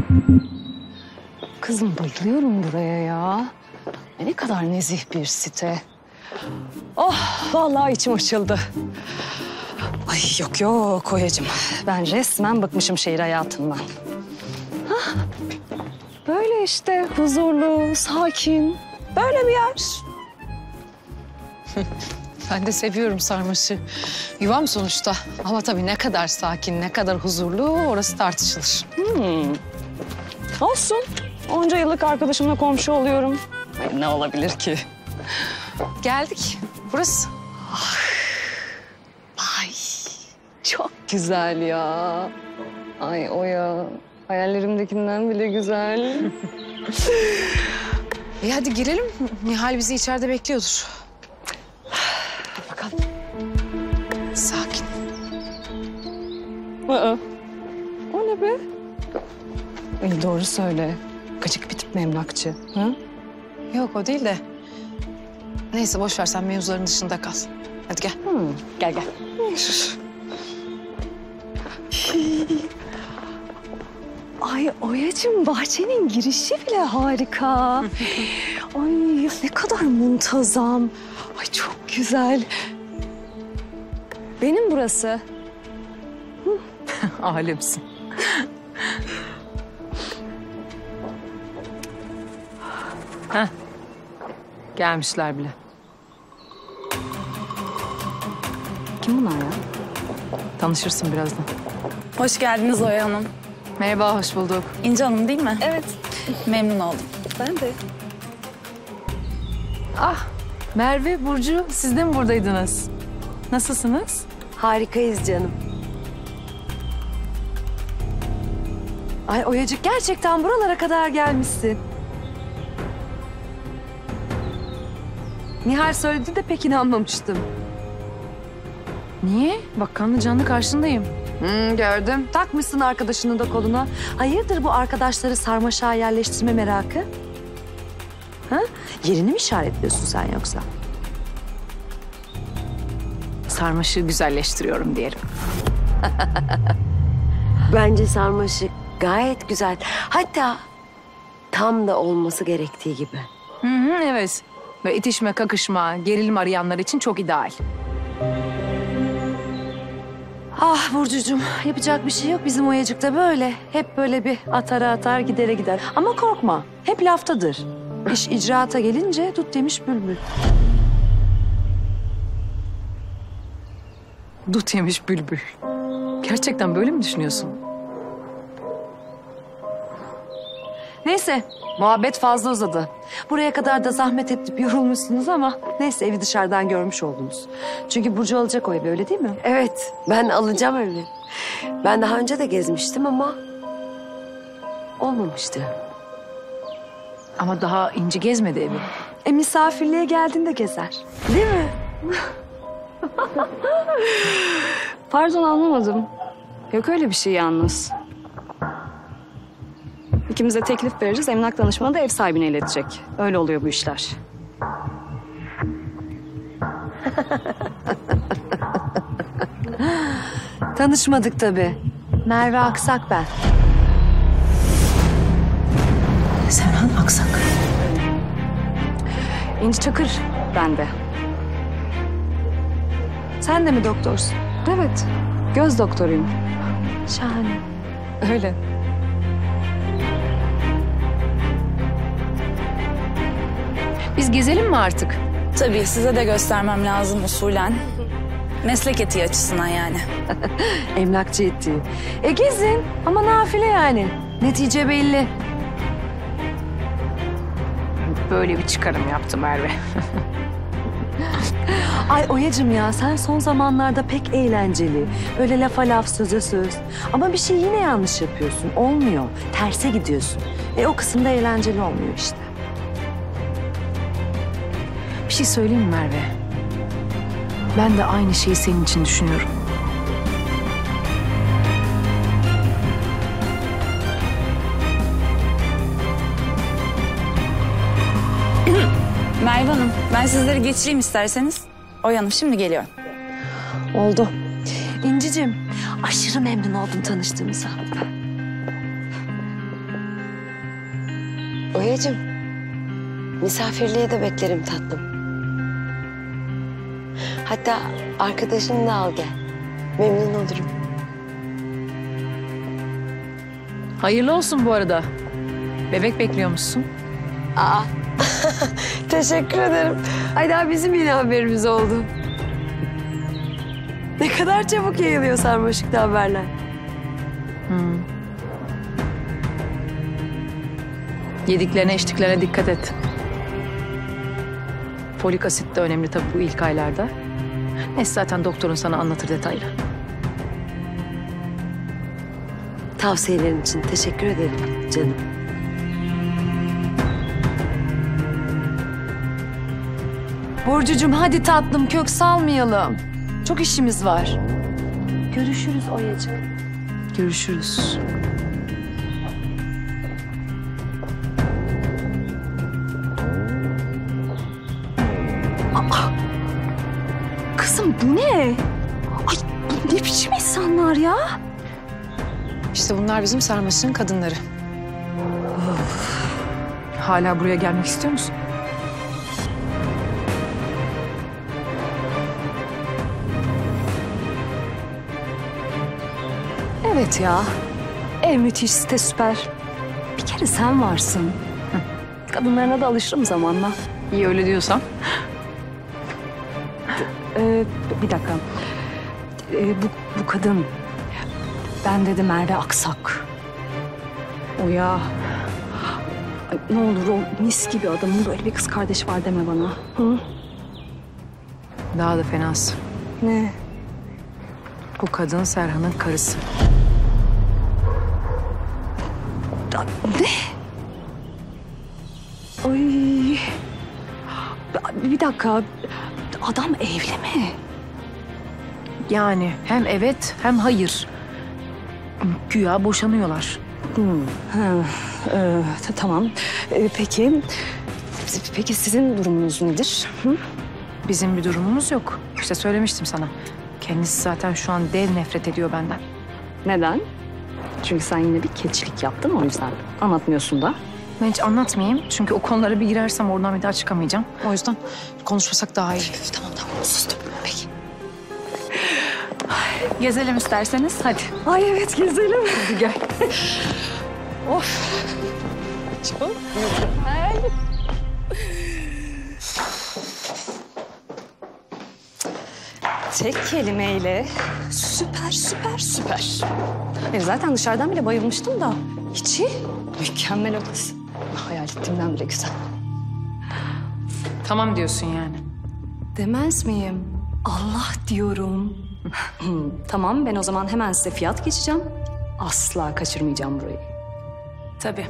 Kızım bayılıyorum buraya ya. Ne kadar nezih bir site. Oh vallahi içim açıldı. Ay yok Oya'cığım. Ben resmen bıkmışım şehir hayatından. Hah, böyle işte huzurlu, sakin. Böyle bir yer. Ben de seviyorum Sarmaş'ı. Yuvam sonuçta. Ama tabii ne kadar sakin, ne kadar huzurlu orası tartışılır. Olsun. Onca yıllık arkadaşımla komşu oluyorum. Ay, ne olabilir ki? Geldik. Burası. Ay çok güzel ya. Ay Oya. Hayallerimdekinden bile güzel. Hadi girelim. Nihal bizi içeride bekliyordur. Hadi bakalım. Sakin. Aa, o ne be? Ay doğru söyle. Gıcık bir tip mi emlakçı? Ha? Yok o değil de. Neyse boş ver sen mevzuların dışında kal. Hadi gel. Gel. Ay Oya'cığım bahçenin girişi bile harika. Ay ne kadar muntazam. Ay çok güzel. Benim burası. Alemsin. Heh. Gelmişler bile. Kim bunlar ya? Tanışırsın birazdan. Hoş geldiniz Oya Hanım. Merhaba, hoş bulduk. İnci Hanım değil mi? Evet. Memnun oldum. Ben de. Ah, Merve, Burcu siz de mi buradaydınız? Nasılsınız? Harikayız canım. Ay Oyacık gerçekten buralara kadar gelmişsin. Nihal söyledi de pek inanmamıştım. Niye? Bak kanlı canlı karşındayım. Gördüm. Takmışsın arkadaşını da koluna. Hayırdır bu arkadaşları sarmaşağa yerleştirme merakı? Ha? Yerini mi işaretliyorsun sen yoksa? Sarmaşığı güzelleştiriyorum diyelim. Bence sarmaşık gayet güzel. Hatta tam da olması gerektiği gibi. Evet. Ve itişme, kakışma, gerilim arayanlar için çok ideal. Ah Burcucuğum yapacak bir şey yok bizim Oyacık'ta böyle. Hep böyle bir atara atar gidere gider. Ama korkma hep laftadır. İş icraata gelince tut demiş bülbül. Dut yemiş bülbül. Gerçekten böyle mi düşünüyorsun? Neyse muhabbet fazla uzadı. Buraya kadar da zahmet edip yorulmuşsunuz ama neyse evi dışarıdan görmüş oldunuz. Çünkü Burcu alacak o evi öyle değil mi? Evet, ben alacağım evi. Ben daha önce de gezmiştim ama olmamıştı. Ama daha İnci gezmedi evi. Misafirliğe geldiğinde gezer. Değil mi? Pardon anlamadım. Yok öyle bir şey yalnız. İkimiz de teklif veririz. Emlak danışmanı da ev sahibine iletecek. Öyle oluyor bu işler. Tanışmadık tabii. Merve Aksak ben. Serhan Aksak. İnci Çakır ben de. Sen de mi doktorsun? Evet. Göz doktoruyum. Şahane. Öyle. Biz gezelim mi artık? Tabii size de göstermem lazım usulen. Meslek etiği açısından yani. Emlakçı ettiği. Gezin ama nafile yani. Netice belli. Böyle bir çıkarım yaptı Merve. Ay Oyacığım ya sen son zamanlarda pek eğlenceli. Böyle lafa laf söze söz. Ama bir şey yine yanlış yapıyorsun. Olmuyor. Terse gidiyorsun. O kısımda eğlenceli olmuyor işte. Bir şey söyleyeyim mi Merve? Ben de aynı şeyi senin için düşünüyorum. Merve Hanım, ben sizleri geçireyim isterseniz. Oya Hanım şimdi geliyor. Oldu. İncicim aşırı memnun oldum tanıştığımıza. Oya'cığım, misafirliğe de beklerim tatlım. Hatta arkadaşını da al gel. Memnun olurum. Hayırlı olsun bu arada. Bebek bekliyormuşsun. Aa, teşekkür ederim. Ay daha bizim yine haberimiz oldu. Ne kadar çabuk yayılıyor sarmaşıkta haberler. Yediklerine içtiklerine dikkat et. Folik asit de önemli tabii bu ilk aylarda. Neyse zaten doktorun sana anlatır detaylı. Tavsiyelerin için teşekkür ederim canım. Burcucuğum hadi tatlım kök salmayalım. Çok işimiz var. Görüşürüz Oya'cığım. Görüşürüz. Kızım bu ne? Ay bu ne biçim insanlar ya? İşte bunlar bizim sarmaşığın kadınları. Hala buraya gelmek istiyor musun? Evet ya. Ev müthiş, site süper. Bir kere sen varsın. Hı. Kadınlarına da alışırım zamanla. İyi öyle diyorsan. Bir dakika. Bu kadın. Ben dedi Merve Aksak. O ya. Ay, ne olur o mis gibi adamın böyle bir kız kardeşi var deme bana. Hı? Daha da fenası. Ne? Bu kadın Serhan'ın karısı. Ne? Ay. Bir dakika. Adam evli mi? Yani hem evet hem hayır. Güya boşanıyorlar. Tamam. Peki sizin durumunuz nedir? Hı? Bizim bir durumumuz yok. İşte söylemiştim sana. Kendisi zaten şu an dev nefret ediyor benden. Neden? Çünkü sen yine bir keçilik yaptın o yüzden. Anlatmıyorsun da. Ben hiç anlatmayayım. Çünkü o konulara bir girersem oradan bir daha çıkamayacağım. O yüzden konuşmasak daha iyi. Tamam sustum. Peki. Gezelim isterseniz. Hadi. Ay evet gezelim. Hadi gel. Çok tek kelimeyle süper. Zaten dışarıdan bile bayılmıştım da içi mükemmel odası. Hayal ettiğimden bile güzel. Tamam diyorsun yani. Demez miyim? Allah diyorum. Tamam ben o zaman hemen size fiyat geçeceğim. Asla kaçırmayacağım burayı. Tabii.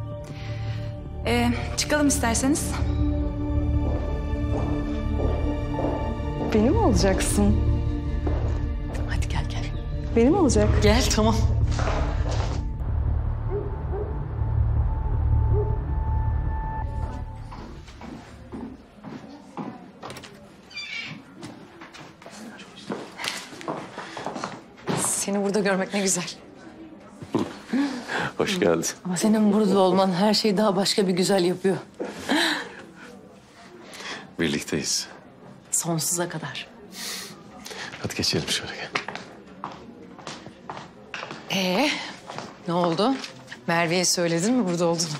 Çıkalım isterseniz. Benim olacaksın. Hadi gel. Benim olacak. Gel tamam. Seni burada görmek ne güzel. Hoş geldin. Ama senin burada olman her şeyi daha başka bir güzel yapıyor. Birlikteyiz. Sonsuza kadar. Hadi geçelim şöyle gel. Ne oldu? Merve'ye söyledin mi burada olduğunu?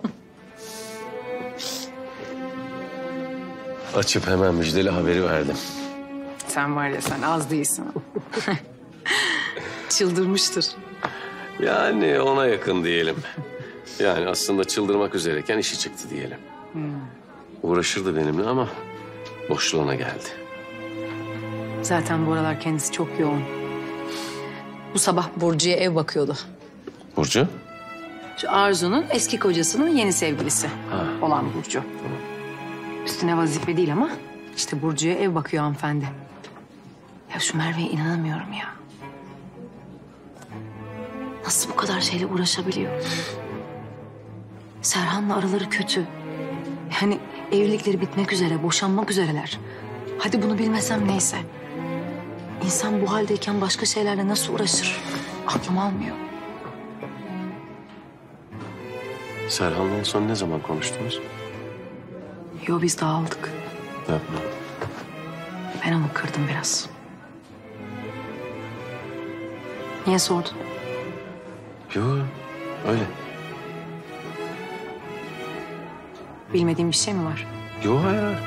Açıp hemen müjdeli haberi verdim. Sen var ya sen az değilsin. Çıldırmıştır. Yani ona yakın diyelim. Yani aslında çıldırmak üzereyken işi çıktı diyelim. Uğraşırdı benimle ama boşluğuna geldi. Zaten bu aralar kendisi çok yoğun. Bu sabah Burcu'ya ev bakıyordu. Burcu? Şu Arzu'nun eski kocasının yeni sevgilisi olan Burcu. Üstüne vazife değil ama işte Burcu'ya ev bakıyor hanımefendi. Ya şu Merve'ye inanamıyorum ya. Nasıl bu kadar şeyle uğraşabiliyor? Serhan'la araları kötü. Yani evlilikleri bitmek üzere, boşanmak üzereler. Hadi bunu bilmesem neyse. İnsan bu haldeyken başka şeylerle nasıl uğraşır? Aklım almıyor. Serhan'la en son ne zaman konuştunuz? Yo biz dağıldık. Yapma. Ben onu kırdım biraz. Niye sordun? Yo, öyle. Bilmediğim bir şey mi var? Yo, hayır, hayır.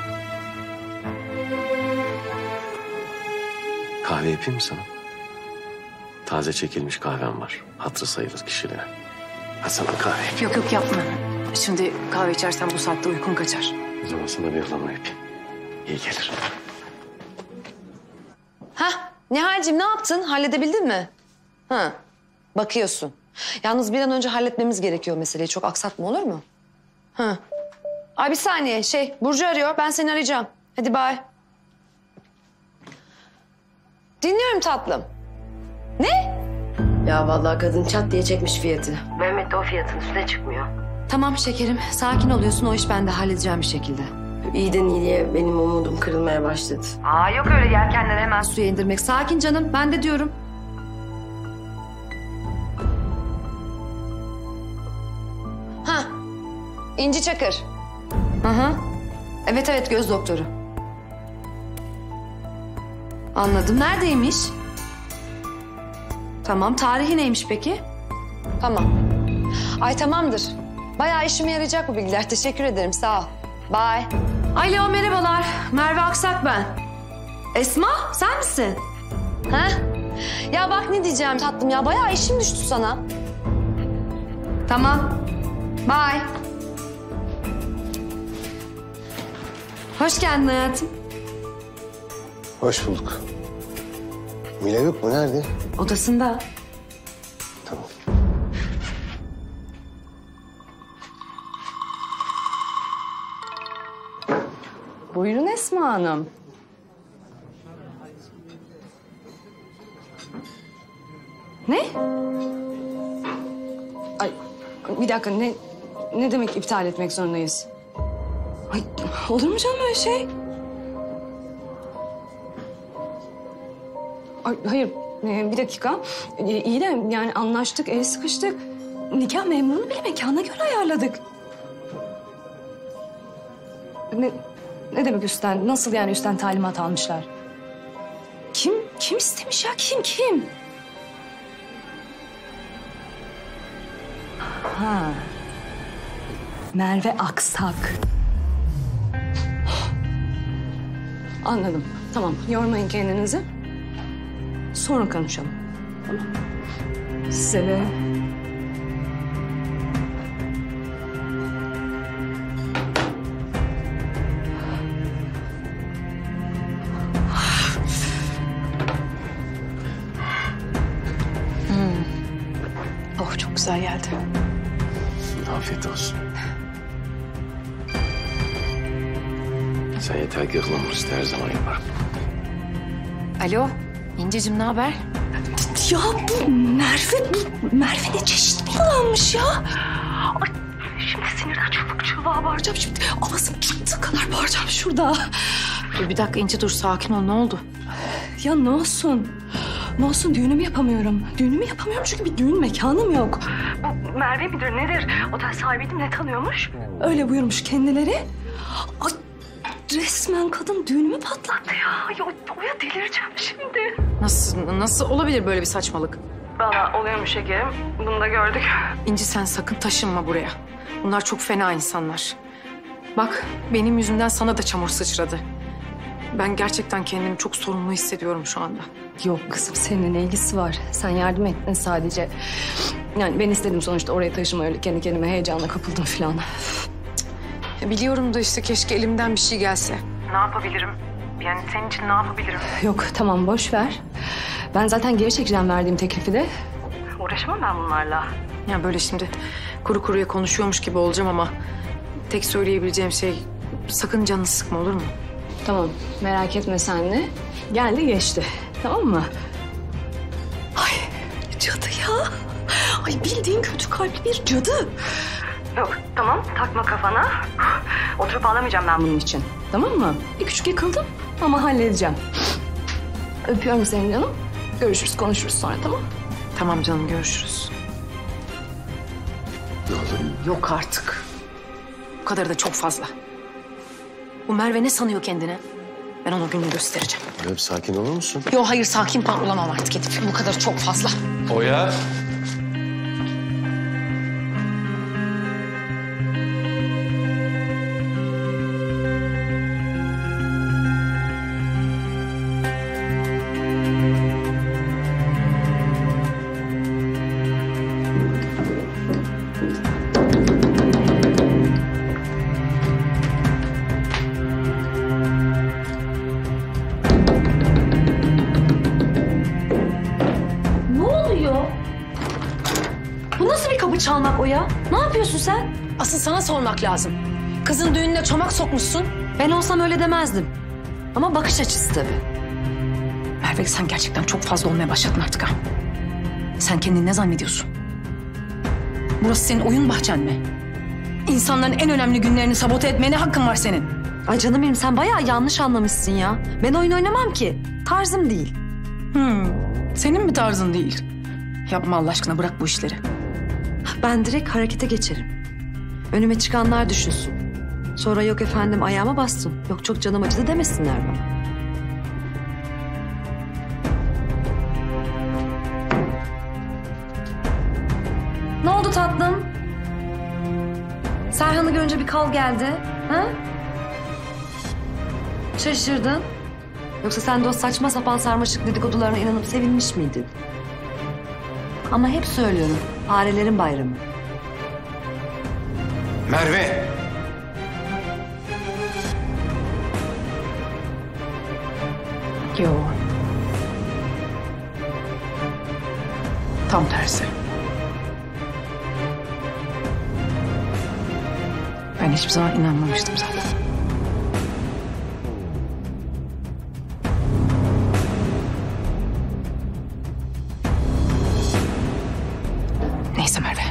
Kahve yapayım mı sana? Taze çekilmiş kahvem var. Hatırı sayılır kişiliğe. Hadi sana kahve yapayım. Yok yok yapma. Şimdi kahve içersen bu saatte uykun kaçar. O zaman sana bir ıhlamur yapayım. İyi gelir. Hah, Nihal'cim ne yaptın? Halledebildin mi? Ha, bakıyorsun. Yalnız bir an önce halletmemiz gerekiyor meseleyi. Çok aksatma, olur mu? Ha. Ay bir saniye, Burcu arıyor. Ben seni arayacağım. Hadi bay. Dinliyorum tatlım. Ne? Ya vallahi kadın çat diye çekmiş fiyatı. Mehmet de o fiyatın üstüne çıkmıyor. Tamam şekerim, sakin oluyorsun. O iş ben de halledeceğim bir şekilde. İyiden iyiliğe benim umudum kırılmaya başladı. Aa yok öyle yelkenleri hemen suya indirmek. Sakin canım, ben de diyorum. Ha, İnci Çakır. Hı hı. Evet evet, göz doktoru. Anladım. Neredeymiş? Tamam. Tarihi neymiş peki? Tamam. Ay tamamdır. Bayağı işime yarayacak bu bilgiler. Teşekkür ederim. Sağ ol. Bye. Alo merhabalar. Merve Aksak ben. Esma sen misin? Ha? Ya bak ne diyeceğim tatlım ya. Bayağı işim düştü sana. Tamam. Bye. Hoş geldin hayatım. Hoş bulduk. Mine yok mu? Nerede? Odasında. Tamam. Buyurun Esma Hanım. Ne? Ay bir dakika, ne demek iptal etmek zorundayız? Ay olur mu canım öyle şey? Ay, hayır bir dakika. İyi de yani anlaştık, el sıkıştık. Nikah memurunu bile mekana göre ayarladık. Ne demek üstten? Nasıl yani üstten talimat almışlar? Kim istemiş ya? Kim? Ha. Merve Aksak. Anladım. Tamam. Yormayın kendinizi. Sonra konuşalım. Tamam. Size de... Oh çok güzel geldi. Afiyet olsun. Sen yeter ki ıhlamur iste, her zaman yaparım. Alo İnceciğim ne haber? Ya bu Merve ne çeşit kullanmış ya? Ay, şimdi sinirden çığlığa bağıracağım. Şimdi avazım çıktığı kadar bağıracağım şurada. Dur bir dakika İnci dur sakin ol ne oldu? Ya ne olsun? Ne olsun düğünümü yapamıyorum. Düğünümü yapamıyorum çünkü bir düğün mekanım yok. Bu Merve midir nedir? Otel sahibiydim ne tanıyormuş? Öyle buyurmuş kendileri. Ay, resmen kadın düğünümü patlattı ya. Oya delireceğim şimdi. Nasıl olabilir böyle bir saçmalık? Valla oluyormuş şekerim. Bunu da gördük. İnci sen sakın taşınma buraya. Bunlar çok fena insanlar. Bak benim yüzümden sana da çamur sıçradı. Ben gerçekten kendimi çok sorumlu hissediyorum şu anda. Yok kızım seninle ne ilgisi var? Sen yardım ettin sadece. Yani ben istedim sonuçta oraya taşıma öyle kendi kendime heyecanla kapıldım falan. Ya biliyorum da işte keşke elimden bir şey gelse. Ne yapabilirim? Yani senin için ne yapabilirim? Yok tamam boş ver. Ben zaten geri çekeceğim verdiğim teklifi de. Uğraşamam ben bunlarla. Ya böyle şimdi kuru kuruya konuşuyormuş gibi olacağım ama... tek söyleyebileceğim şey sakın canını sıkma olur mu? Tamam merak etme sen de. Geldi geçti tamam mı? Ay cadı ya. Ay bildiğin kötü kalpli bir cadı. Yok tamam takma kafana. Oturup ağlamayacağım ben Bunun için tamam mı? Bir küçük yıkıldım ama halledeceğim. Öpüyorum seni canım. Görüşürüz konuşuruz sonra tamam. Tamam canım görüşürüz. Ne oldu? Yok artık. Bu kadarı da çok fazla. Bu Merve ne sanıyor kendine? Ben ona gününü göstereceğim. Meryem sakin olur musun? Yo hayır sakin falan olamam artık Edip. Bu kadarı çok fazla. Oya. Ne oluyor? Bu nasıl bir kapı çalmak o ya? Ne yapıyorsun sen? Asıl sana sormak lazım. Kızın düğününe çomak sokmuşsun. Ben olsam öyle demezdim. Ama bakış açısı tabii. Merve sen gerçekten çok fazla olmaya başladın artık ha. Sen kendini ne zannediyorsun? Burası senin oyun bahçen mi? İnsanların en önemli günlerini sabote etmeye ne hakkın var senin? Ay canım benim sen bayağı yanlış anlamışsın ya. Ben oyun oynamam ki. Tarzım değil. Senin mi tarzın değil? Yapma Allah aşkına bırak bu işleri. Ben direkt harekete geçerim. Önüme çıkanlar düşünsün. Sonra yok efendim ayağıma bastın. Yok çok canım acıdı demesinler bana. Ne oldu tatlım? Serhan'ı görünce bir kal geldi. Ha? Şaşırdın. Yoksa sen de o saçma sapan sarmaşık dedikodularına inanıp sevinmiş miydin? Ama hep söylüyorum. Farelerin bayramı. Merve! Yo. Tam tersi. Ben hiçbir zaman inanmamıştım zaten. Neyse Merve.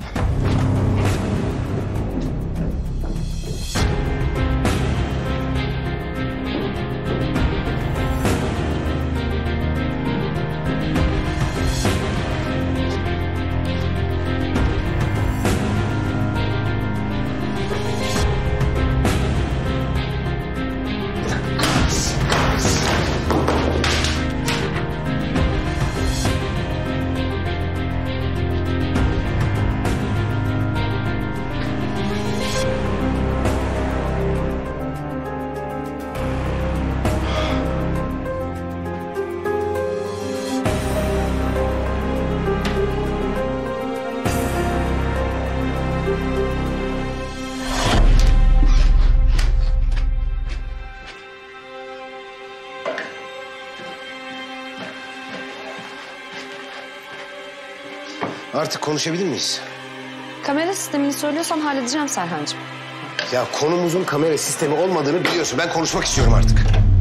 Artık konuşabilir miyiz? Kamera sistemini söylüyorsan halledeceğim Serhan'cığım. Ya konumuzun kamera sistemi olmadığını biliyorsun. Ben konuşmak istiyorum artık.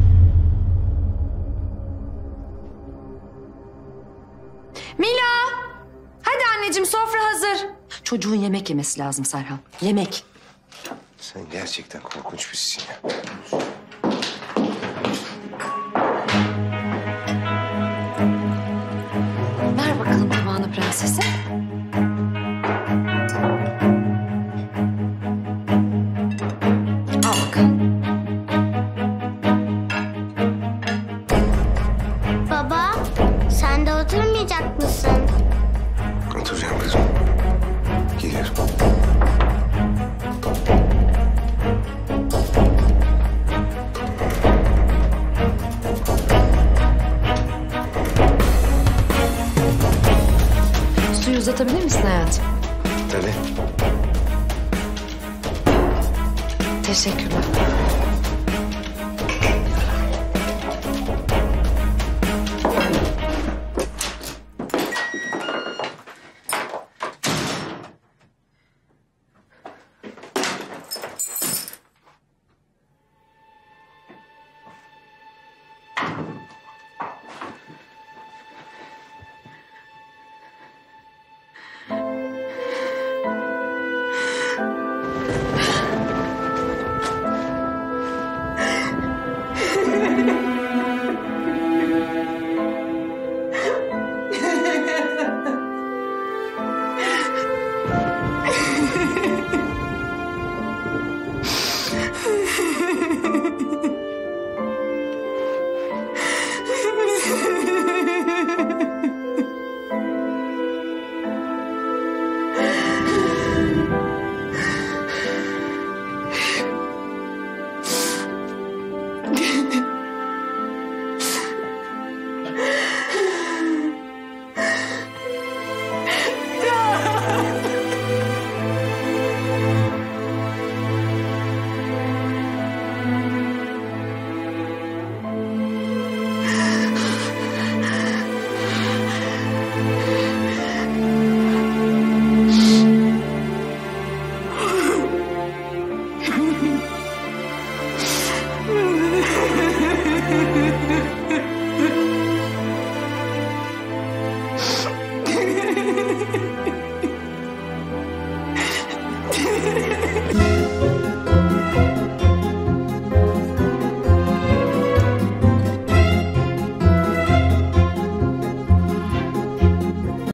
Mila! Hadi anneciğim sofra hazır. Çocuğun yemek yemesi lazım Serhan. Yemek. Sen gerçekten korkunç birisin ya. Ver bakalım tabağını prensese. Al bakalım. Baba, sen de oturmayacak mısın? Oturacağım kızım. Geliyorum. Suyu uzatabilir misin hayatım? Tabii. Teşekkürler.